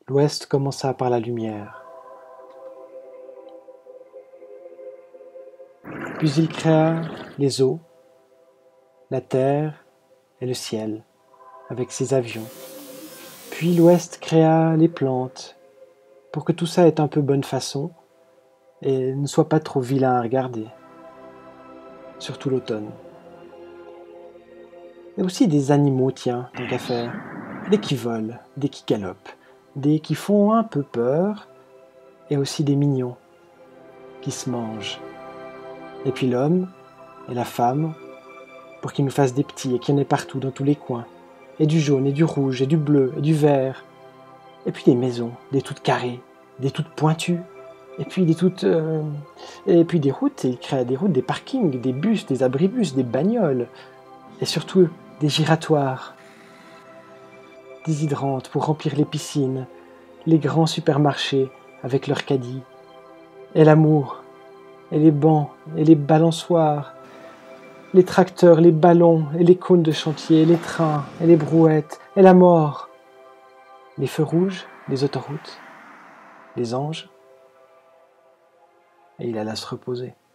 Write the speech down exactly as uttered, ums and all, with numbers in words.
L'Ouest commença par la lumière. Puis il créa les eaux, la terre et le ciel, avec ses avions. Puis l'Ouest créa les plantes, pour que tout ça ait un peu bonne façon et ne soit pas trop vilain à regarder, surtout l'automne. Et aussi des animaux, tiens, tant qu'à faire, des qui volent, des qui galopent, des qui font un peu peur, et aussi des mignons, qui se mangent. Et puis l'homme et la femme, pour qu'ils nous fassent des petits et qu'il y en ait partout dans tous les coins, et du jaune, et du rouge, et du bleu, et du vert, et puis des maisons, des toutes carrées, des toutes pointues, et puis des toutes... euh, et puis des routes, et il crée des routes, des parkings, des bus, des abribus, des bagnoles, et surtout des giratoires, des hydrantes pour remplir les piscines, les grands supermarchés avec leurs caddies, et l'amour, et les bancs, et les balançoires, les tracteurs, les ballons, et les cônes de chantier, les trains, et les brouettes, et la mort, les feux rouges, les autoroutes, les anges, et il alla se reposer.